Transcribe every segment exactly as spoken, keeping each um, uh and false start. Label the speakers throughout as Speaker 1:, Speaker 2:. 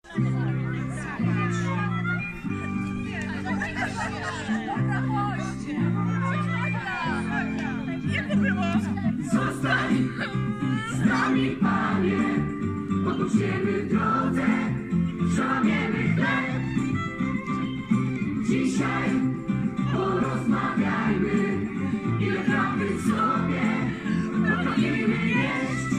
Speaker 1: Zostań z nami, Panie, odpoczniemy w drodze, przełamiemy chleb. Dzisiaj porozmawiajmy, ile prawdy w sobie potrafimy nieść.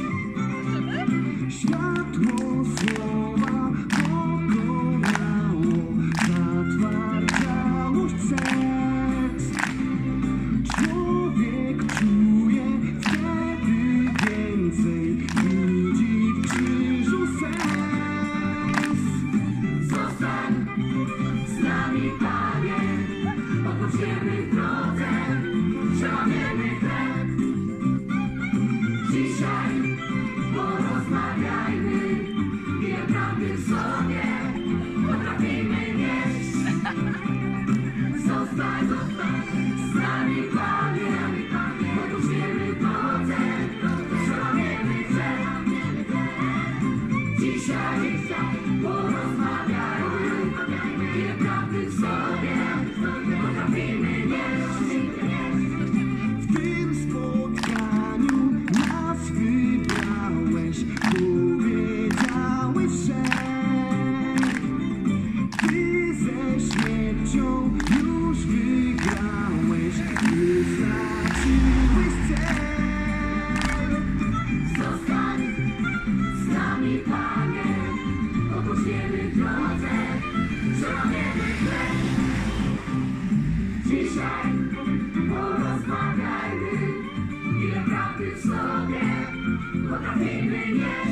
Speaker 2: Światło słowa pokonało zatwardziałość serc. Człowiek czuje wtedy więcej, widzi w krzyżu sens.
Speaker 1: Zostań z nami, Panie, odpoczniemy w drodze, przełamiemy chleb. Dzisiaj porozmawiajmy, ile prawdy w sobie potrafimy nieść. Zostań, zostań z nami, Panie, odpoczniemy w drodze, przełamiemy chleb. Dzisiaj porozmawiajmy, ile prawdy w sobie potrafimy nieść.
Speaker 2: W tym spotkaniu nas wybrałeś, powiedziałeś, że Ty ze śmiercią już wygrałeś, Ty straciłeś cel.
Speaker 1: Zostań z nami, Panie, odpoczniemy w drodze, przełamiemy chleb. Dzisiaj porozmawiajmy, ile prawdy w sobie potrafimy nieść.